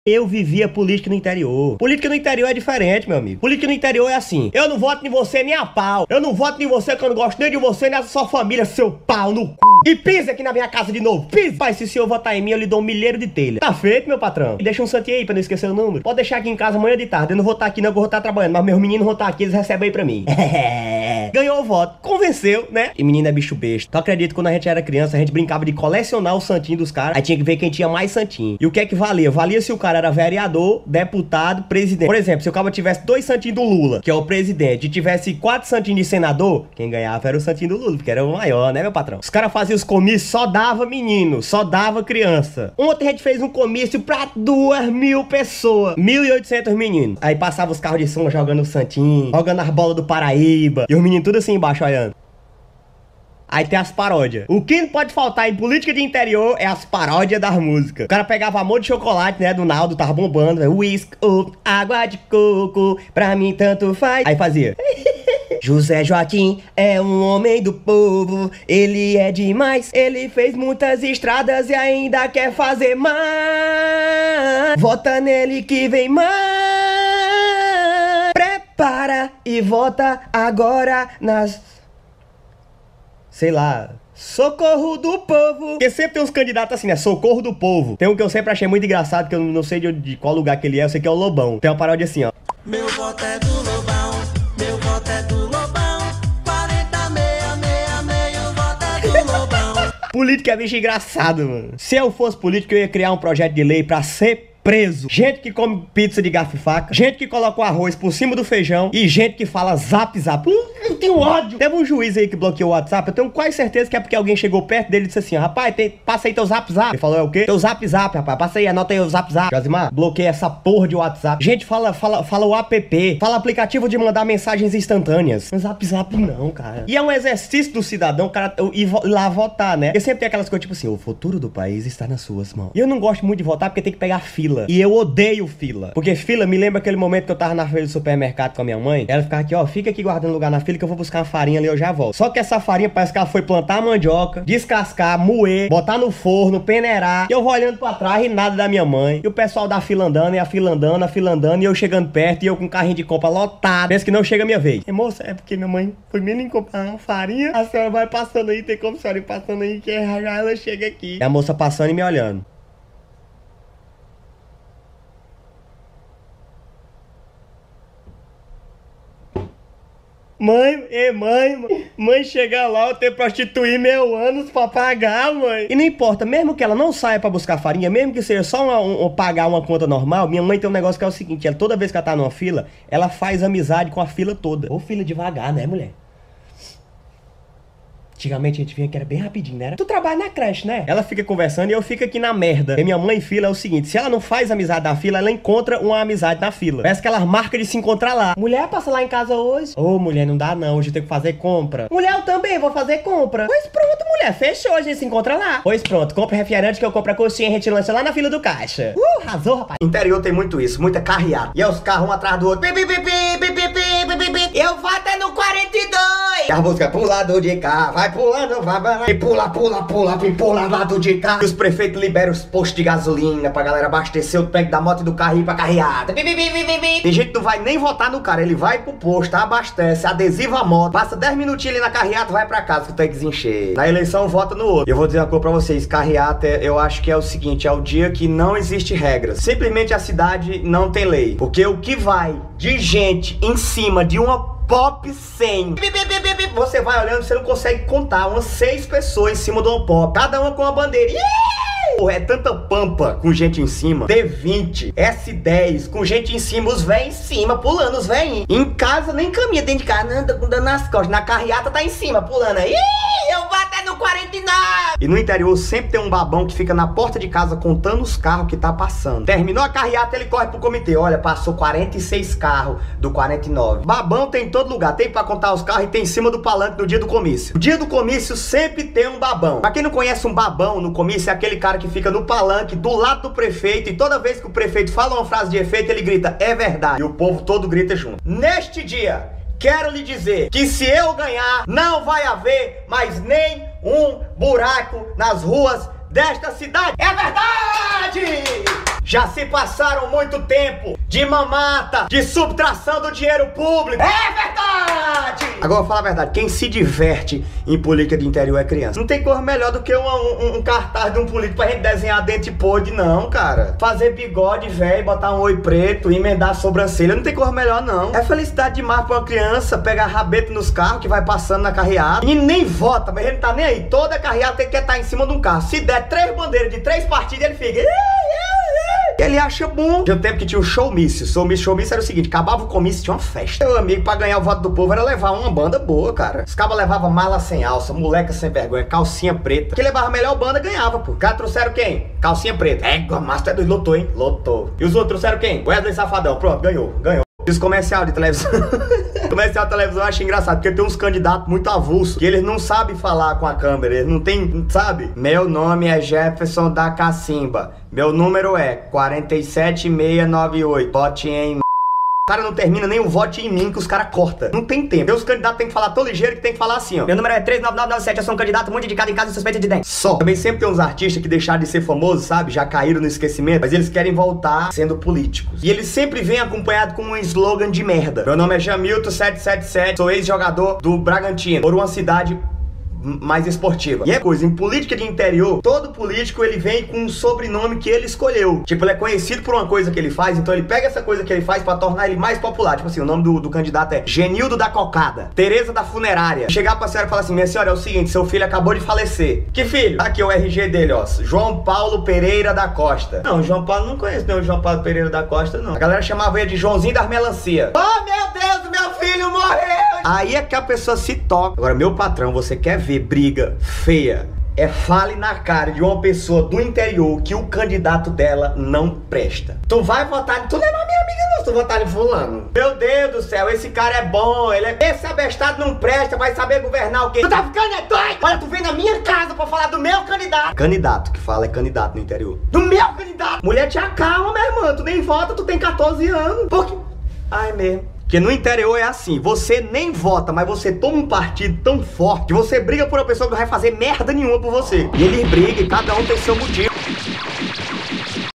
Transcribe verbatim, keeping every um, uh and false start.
Eu vivia política no interior. Política no interior é diferente, meu amigo. Política no interior é assim: eu não voto em você nem a pau. Eu não voto em você que eu não gosto nem de você nem da sua família, seu pau no c... E pisa aqui na minha casa de novo. Pisa. Pai, se o senhor votar em mim, eu lhe dou um milheiro de telha. Tá feito, meu patrão. E deixa um santinho aí pra não esquecer o número. Pode deixar aqui em casa amanhã de tarde. Eu não vou estar aqui não, eu vou estar trabalhando. Mas meus meninos vão estar aqui, eles recebem aí pra mim. Ganhou o voto. Convenceu, né? E menino é bicho besta. Tu acredita que quando a gente era criança, a gente brincava de colecionar o santinho dos caras. Aí tinha que ver quem tinha mais santinho. E o que é que valia? Valia se o cara era vereador, deputado, presidente. Por exemplo, se o cara tivesse dois santinhos do Lula, que é o presidente, e tivesse quatro santinhos de senador, quem ganhava era o santinho do Lula, porque era o maior, né, meu patrão? Os caras faziam os comícios, só dava menino, só dava criança. Ontem a gente fez um comício pra duas mil pessoas, mil e oitocentos meninos. Aí passava os carros de som jogando o santinho, jogando as bolas do Paraíba, e os meninos tudo assim embaixo olhando. Aí tem as paródias. O que não pode faltar em política de interior é as paródias das músicas. O cara pegava amor de chocolate, né, do Naldo, tava bombando, né? Whisky, oh, água de coco, pra mim tanto faz. Aí fazia. José Joaquim é um homem do povo, ele é demais, ele fez muitas estradas e ainda quer fazer mais. Vota nele que vem mais. Prepara e vota agora nas... sei lá, socorro do povo. Porque sempre tem uns candidatos assim, né? Socorro do povo. Tem um que eu sempre achei muito engraçado, que eu não sei de, de qual lugar que ele é, eu sei que é o Lobão. Tem uma paródia assim, ó. Meu voto é do Lobão, meu voto é do Lobão, quarenta, meia, meia, meio voto é do Lobão. Político é bicho engraçado, mano. Se eu fosse político, eu ia criar um projeto de lei pra ser preso. Gente que come pizza de garfo e faca, gente que coloca o arroz por cima do feijão e gente que fala zap zap. Hum, eu tenho ódio. Teve um juiz aí que bloqueou o WhatsApp, eu tenho quase certeza que é porque alguém chegou perto dele e disse assim: rapaz, tem, passa aí teu zap zap. Ele falou: é o quê? Teu zap zap, rapaz, passa aí, anota aí o zap zap. Josimar, bloqueia essa porra de WhatsApp. Gente, fala, fala, fala o app, fala aplicativo de mandar mensagens instantâneas. Zap zap não, cara. E é um exercício do cidadão, cara, ir lá votar, né? Porque sempre tem aquelas coisas tipo assim: o futuro do país está nas suas mãos. E eu não gosto muito de votar porque tem que pegar fila. E eu odeio fila. Porque fila me lembra aquele momento que eu tava na fila do supermercado com a minha mãe. Ela ficava aqui, ó, fica aqui guardando lugar na fila que eu vou buscar uma farinha ali, eu já volto. Só que essa farinha parece que ela foi plantar a mandioca, descascar, moer, botar no forno, peneirar. E eu vou olhando pra trás e nada da minha mãe. E o pessoal da fila andando, e a fila andando, a fila andando, e eu chegando perto, e eu com o carrinho de compra lotado. Pensa que não chega a minha vez. E, moça, é porque minha mãe foi mesmo em comprar uma farinha. A senhora vai passando aí, tem como a senhora ir passando aí, que já ela chega aqui. E a moça passando e me olhando. Mãe, e mãe, mãe, chegar lá, eu tenho que prostituir meu ânus pra pagar, mãe. E não importa, mesmo que ela não saia pra buscar farinha, mesmo que seja só uma, um, pagar uma conta normal, minha mãe tem um negócio que é o seguinte: ela, toda vez que ela tá numa fila, ela faz amizade com a fila toda. Ou fila devagar, né, mulher? Antigamente a gente vinha que era bem rapidinho, né? Tu trabalha na creche, né? Ela fica conversando e eu fico aqui na merda. E minha mãe em fila é o seguinte: se ela não faz amizade na fila, ela encontra uma amizade na fila. Parece que ela marca de se encontrar lá. Mulher, passa lá em casa hoje. Ô, mulher, não dá não, hoje eu tenho que fazer compra. Mulher, eu também vou fazer compra. Pois pronto, mulher, fechou, a gente se encontra lá. Pois pronto, compra refrigerante que eu compro a coxinha e a gente lança lá na fila do caixa. Uh, arrasou, rapaz. Interior tem muito isso, muita carreata. E é os carros um atrás do outro. Pi, pi, pi, pi, pi, pi, pi, pi, pi. Eu voto é no quarenta e dois. E a música pulador de cá, vai pulando, vai, vai. E pula, pula, pula, e pula lado de cá. E os prefeitos liberam os postos de gasolina pra galera abastecer o tanque da moto e do carro e ir pra carreata. Tem gente que não vai nem votar no cara, ele vai pro posto, abastece, adesiva a moto, passa dez minutinhos ali na carreata, vai pra casa que o tanque encher. Na eleição vota no outro. Eu vou dizer uma coisa pra vocês: carreata, eu acho que é o seguinte, é o dia que não existe regras. Simplesmente a cidade não tem lei. Porque o que vai de gente em cima de uma pop cem, você vai olhando, você não consegue contar umas seis pessoas em cima de uma pop, cada uma com uma bandeira. É tanta pampa com gente em cima. D vinte, S dez com gente em cima, os véi em cima, pulando os véi. Em casa nem caminha, dentro de casa anda dando nas costas. Na carreata tá em cima, pulando aí. Eu vou até no quarenta e nove. E no interior sempre tem um babão que fica na porta de casa contando os carros que tá passando. Terminou a carreata, ele corre pro comitê: olha, passou quarenta e seis carros do quarenta e nove. Babão tem em todo lugar, tem pra contar os carros e tem em cima do palanque no dia do comício. O dia do comício sempre tem um babão. Pra quem não conhece, um babão no comício é aquele cara que fica no palanque do lado do prefeito, e toda vez que o prefeito fala uma frase de efeito, ele grita: é verdade. E o povo todo grita junto. Neste dia, quero lhe dizer que se eu ganhar, não vai haver mais nem um buraco nas ruas desta cidade. É verdade! Já se passaram muito tempo de mamata, de subtração do dinheiro público. É verdade! Agora, vou falar a verdade, quem se diverte em política de interior é criança. Não tem coisa melhor do que uma, um, um cartaz de um político pra gente desenhar dente podre, não, cara. Fazer bigode, velho, botar um oi preto, emendar a sobrancelha, não tem coisa melhor, não. É felicidade demais pra uma criança pegar rabeta nos carros que vai passando na carreata. E nem vota, mas ele não tá nem aí. Toda carreata tem que estar em cima de um carro. Se der três bandeiras de três partidos, ele fica... Ele acha bom. Tinha um tempo que tinha o showmício. Showmício, showmício era o seguinte: acabava o comício, tinha uma festa. Meu amigo, pra ganhar o voto do povo era levar uma banda boa, cara. Os cabas levavam mala sem alça, moleca sem vergonha, calcinha preta. Quem levava a melhor banda ganhava, pô. Os caras trouxeram quem? Calcinha preta. Égua, Master dois lotou, hein? Lotou. E os outros trouxeram quem? Wesley Safadão. Pronto, ganhou, ganhou. Fiz comercial de televisão. Comercial de televisão eu acho engraçado, porque tem uns candidatos muito avulsos que eles não sabem falar com a câmera, eles não tem, sabe? Meu nome é Jefferson da Cacimba. Meu número é quatro sete seis nove oito. Vote em mim. O cara não termina nem o vote em mim que os caras cortam. Não tem tempo. Tem os candidatos que tem que falar tão ligeiro que tem que falar assim, ó. Meu número é três nove nove nove sete, eu sou um candidato muito indicado em caso de suspeita de dengue. Só. Também sempre tem uns artistas que deixaram de ser famosos, sabe? Já caíram no esquecimento, mas eles querem voltar sendo políticos. E eles sempre vêm acompanhado com um slogan de merda. Meu nome é Jamilton sete sete sete, sou ex-jogador do Bragantino, por uma cidade mais esportiva. E é coisa, em política de interior, todo político ele vem com um sobrenome que ele escolheu. Tipo, ele é conhecido por uma coisa que ele faz, então ele pega essa coisa que ele faz pra tornar ele mais popular. Tipo assim, o nome do, do candidato é Genildo da Cocada, Tereza da Funerária. Chegar pra senhora e falar assim: minha senhora, é o seguinte, seu filho acabou de falecer. Que filho? Aqui é o R G dele, ó, João Paulo Pereira da Costa. Não, João Paulo não conheço, não, o João Paulo Pereira da Costa, não. A galera chamava ele de Joãozinho das Melancia. Oh, meu Deus, meu filho morreu! Aí é que a pessoa se toca. Agora, meu patrão, você quer ver briga feia? É fale na cara de uma pessoa do interior que o candidato dela não presta. Tu vai votar, tu não é minha amiga não, tu votar em fulano. Meu Deus do céu, esse cara é bom, ele é... Esse abestado não presta, vai saber governar o quê? Tu tá ficando é doido? Olha, tu vem na minha casa pra falar do meu candidato. Candidato, que fala é candidato no interior. Do meu candidato. Mulher, te acalma, minha irmã, tu nem vota, tu tem quatorze anos. Por quê? Ai, mesmo. Porque no interior é assim, você nem vota, mas você toma um partido tão forte que você briga por uma pessoa que não vai fazer merda nenhuma por você. E eles brigam e cada um tem seu motivo.